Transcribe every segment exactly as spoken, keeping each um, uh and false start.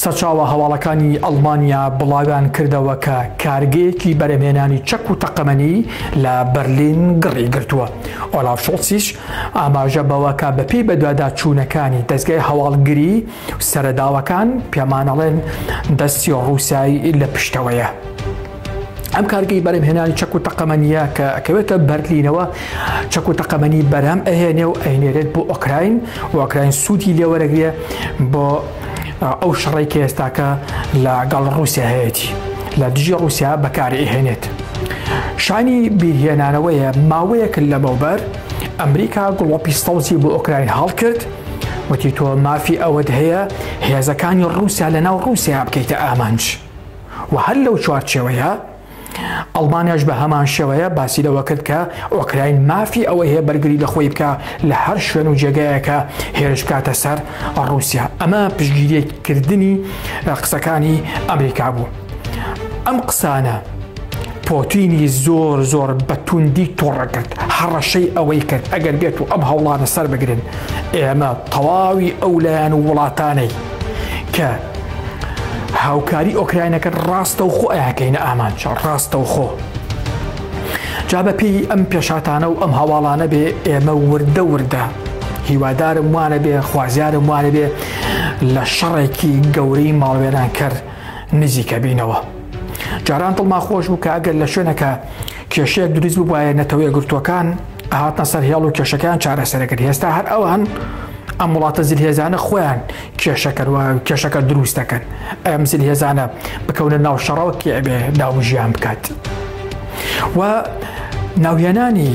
سەرچاوە هەواڵەکانی ئەڵمانیا بڵاویان کردەوە کە کارگەیەکی بەرهەمهێنانی چەک و تەقەمەنی لە بەرلین گڕی گرتووە. ئۆلاف شۆڵزیش ئاماژە بەوە کە بەپێی بەدوادا چوونەکانی دەستگای هەواڵگری سەرەداوەکان پێمانەڵێن دەستی ڕووسایی لە پشتەوەیە. ئەم کارگەی بەرهەمهێنانی چەک و تەقەمەنیە کە ئەکەوێتە بەرلینەوە چەک و تەقەمەنی بەرهەم ئەهێنێ و ئەهێنێرێت بۆ ئۆکراین و ئۆکراین سوودی لێوەرەگرێ بۆ ئەو شەڕێکی ئێستاکە لەگەڵ رووسیا هەیەی لە دژی رووسیا بەکاری ئەهێنێت. شانی بیرهێنانەوەیە ماوەیەک لەمەوبەر ئەمریکا گڵۆپیستەڵی بۆ ئۆکراین هەڵ کرد، وتی تۆ مافی ئەوەت هەیە هێزەکانی رووسیا لە ناو رووسیا بکەیتە ئامانج. و هەر لەو چوارچێوەیە ئەڵمانیاش بە هەمان شێوەیە باسی لەوە کرد کە ئۆکراین مافی ئەوەی هەیە بەرگری لەخۆی بکە لە هەر شوێن و جێگایەکە هێرش بکاتە سەر رووسیا. ئەمە پشتگیریکردنی قسەکانی ئەمریکا بوو. ئەم قسانە پۆتینی زۆر زۆر بەتوندی تۆڕە کرد، هەڕەشەی ئەوەی کرد ئەگەر بێت و ئەم هەوڵانە سەر بگرن ئێمە تەواوی ئەو لایەن و وڵاتانەی کە هاوکاری ئۆکراینەکە ڕاستە و خۆ ئەیەکەینە ئامانج ڕاستە و خۆ. جا بەپێی ئەم پێشاتانە و ئەم هەواڵانە بێ ئێمە وردە وردە هیوادارم وانە بێ خوازیارم وانە بێ لە شەڕێکی گەورەی ماڵوێران کرد نزیکە بینەوە. جاران دڵما خۆش بوو کە ئەگەر لە شوێنەکە کێشەیەک دروست بووایە نەتەوەیە گرتوەکان هاتنە سەر هێڵ و کێشەکان چارەسەرەکرد. ئێستا هەر ئەوان ئەم وڵاتە زلهێزانە خۆیان کێشەکەوە کێشەکە دروست دەکەن. ئەم زلهێزانە بکەونە ناو شەڕەوە کێ ئەبێ داوژیان بکات. و ناوهێنانی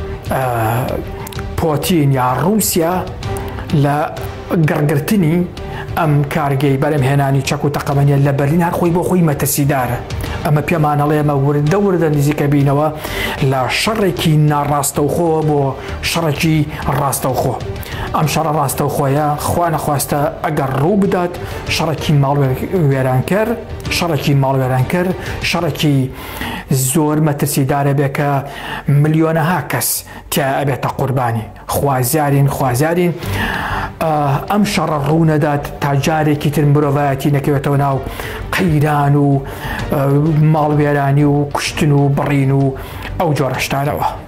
پۆتین یا رووسیا لە گڕگرتنی ئەم کارگەی بەرهەمهێنانی چەک و تەقەمەنیە لە بەرلین هەر خۆی بۆ خۆی مەترسیدارە. ئەمە پێمانەڵێ ئەمە وردە وردە نزیکە بینەوە لە شەڕێکی ناڕاستەوخۆ بۆ شەڕێکی ڕاستەوخۆ. ئەم شەڕە ڕاستەوخۆیە خوا نەخواستە ئەگەر ڕوو بدات شەڕێکی ماڵوێرانکەر شەڕێکی ماڵوێرانکەر شەڕێکی زۆر مەترسیدارە بێ کە ملیۆنەها کەس تیا ئەبێتە قوربانی. خوازیارین خوازیارین ئەم شەڕە ڕوو نەدات تا جارێکی تر مرۆڤایەتی نەکەوێتەوە ناو قەیران و ماڵوێرانی و کوشتن و بڕین و ئەو جۆرە شتانەوە.